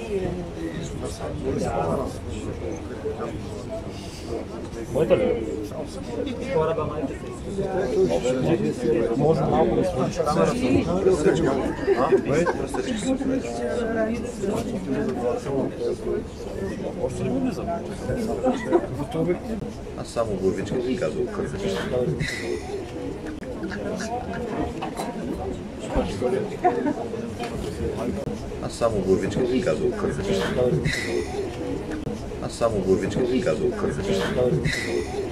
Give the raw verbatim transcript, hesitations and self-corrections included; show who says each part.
Speaker 1: Моята ли? Кораба майка. Може малко да свърши камерата. Още ли го влизам?
Speaker 2: Аз само главичка ти казвам кързачи. Аз само главичка ти казвам кързачи. Аз само главичка ти казвам кързачи.